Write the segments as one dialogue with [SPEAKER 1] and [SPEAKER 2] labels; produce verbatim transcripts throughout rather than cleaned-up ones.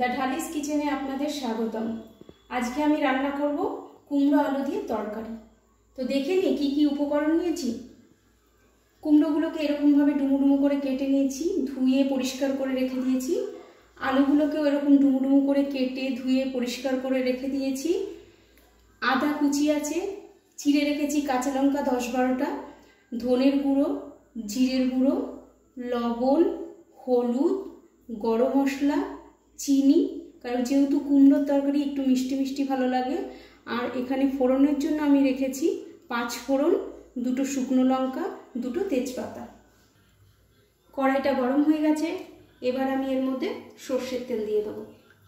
[SPEAKER 1] The Dhali's কিচেনে আপনাদের স্বাগতম। আজকে আমি রান্না করব কুমড়ো আলু দিয়ে তরকারি। তো দেখে নিই কী কী উপকরণ নিয়েছি। কুমড়োগুলোকে এরকমভাবে ডুমু ডুমু করে কেটে নিয়েছি, ধুয়ে পরিষ্কার করে রেখে দিয়েছি। আলুগুলোকেও এরকম ডুমু ডুমু করে কেটে ধুয়ে পরিষ্কার করে রেখে দিয়েছি। আদা কুচি আছে, চিড়ে রেখেছি কাঁচা লঙ্কা দশ বারোটা, ধনের গুঁড়ো, জিরের গুঁড়ো, লবণ, হলুদ, গরম মশলা, চিনি, কারণ যেহেতু কুমড়োর তরকারি একটু মিষ্টি মিষ্টি ভালো লাগে। আর এখানে ফোড়নের জন্য আমি রেখেছি পাঁচ ফোড়ন, দুটো শুকনো লঙ্কা, দুটো তেজপাতা। কড়াইটা গরম হয়ে গেছে, এবার আমি এর মধ্যে সর্ষের তেল দিয়ে দেবো।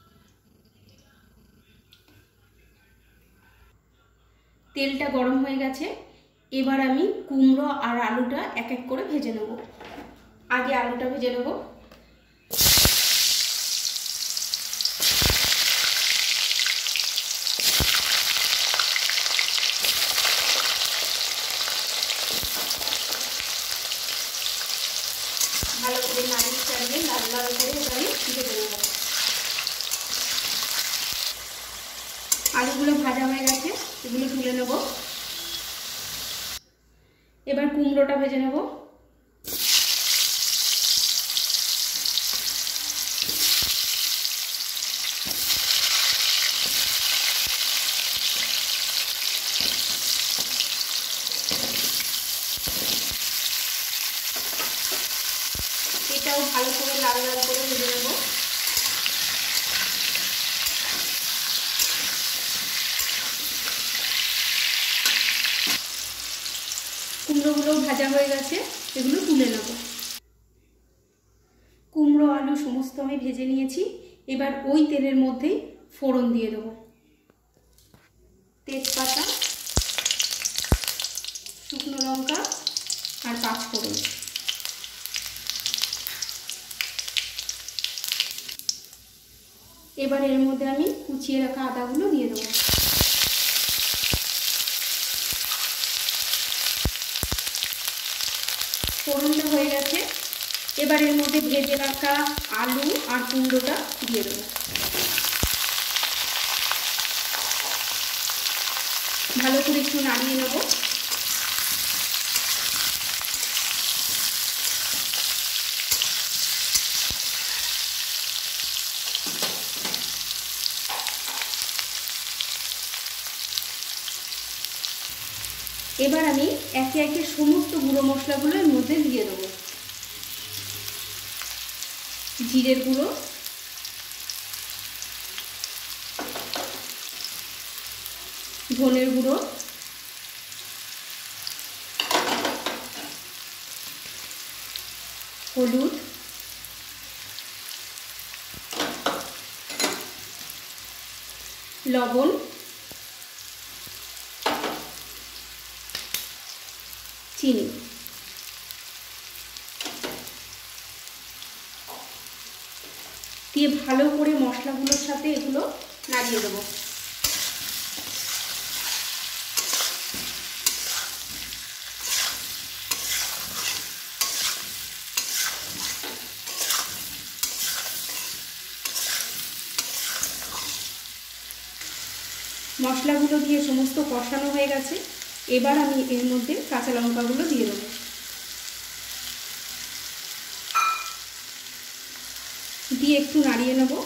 [SPEAKER 1] তেলটা গরম হয়ে গেছে, এবার আমি কুমড়ো আর আলুটা এক এক করে ভেজে নেব। আগে আলুটা ভেজে নেব। ভালো করে নাড়িয়ে চাড়িয়ে লাল লাল করে আমি ভেজে নেব। আলুগুলো ভাজা হয়ে গেছে, এগুলো তুলে নেব। এবার কুমড়োটা ভেজে নেব। এটাও ভালো করে লাল লাল করে ভেজে নেব। কুমড়োগুলোও ভাজা হয়ে গেছে, এগুলো তুলে নেব। কুমড়ো আলু সমস্ত আমি ভেজে নিয়েছি। এবার ওই তেলের মধ্যেই ফোড়ন দিয়ে দেবো। তেজপাতা, শুকনো লঙ্কা আর পাঁচ ফোড়ন। এবার এর মধ্যে আমি কুচিয়ে রাখা আদাগুলো দিয়ে দেবো। ফোড়নটা হয়ে গেছে, এবার এর মধ্যে ভেজে রাখা আলু আর কুমড়োটা দিয়ে দেবো। ভালো করে একটু নাড়িয়ে নেব। এবার আমি একে একে সমস্ত গুঁড়ো মশলাগুলো এর মধ্যে দিয়ে দেবো। জিরের গুঁড়ো, ধনের গুঁড়ো, হলুদ, লবণ, চিনি। দিয়ে ভালো করে মশলাগুলোর সাথে এগুলো নাড়িয়ে দেবো। মশলাগুলো দিয়ে সমস্ত কষানো হয়ে গেছে, এবার আমি এর মধ্যে কাঁচা লঙ্কাগুলো দিয়ে দেবো। দিয়ে একটু নাড়িয়ে নেব।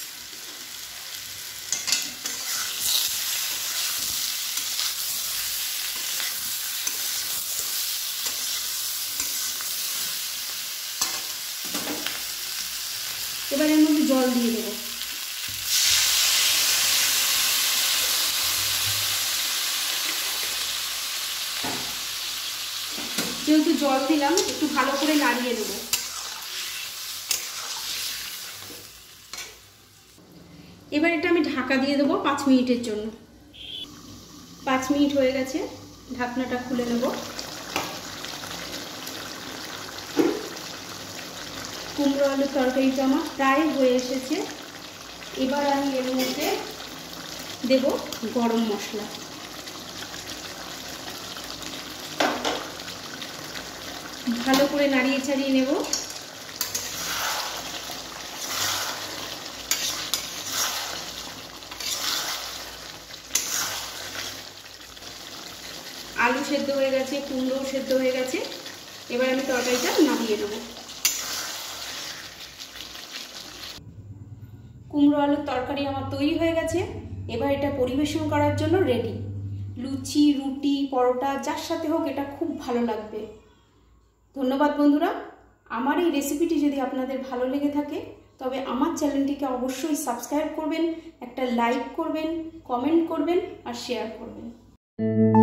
[SPEAKER 1] এবার এর মধ্যে জল দিয়ে দেবো। যেহেতু জল দিলাম, একটু ভালো করে নাড়িয়ে দেবো। এবার এটা আমি ঢাকা দিয়ে দেবো পাঁচ মিনিটের জন্য। পাঁচ মিনিট হয়ে গেছে, ঢাকনাটা খুলে নেব। কুমড়ো আলুর তরকারিটা আমার প্রায় হয়ে এসেছে। এবার আমি এর মধ্যে দেব গরম মশলা। ভালো করে নাড়িয়ে ছাড়িয়ে নেব। আলু সেদ্ধ হয়ে গেছে, কুমড়োও সেদ্ধ হয়ে গেছে। এবার আমি তরকারিটা নামিয়ে নেব। কুমড়ো আলুর তরকারি আমার তৈরি হয়ে গেছে। এবার এটা পরিবেশন করার জন্য রেডি। লুচি, রুটি, পরোটা যার সাথে হোক এটা খুব ভালো লাগবে। ধন্যবাদ বন্ধুরা। আমার এই রেসিপিটি যদি আপনাদের ভালো লেগে থাকে তবে আমার চ্যানেলটিকে অবশ্যই সাবস্ক্রাইব করবেন, একটা লাইক করবেন, কমেন্ট করবেন আর শেয়ার করবেন।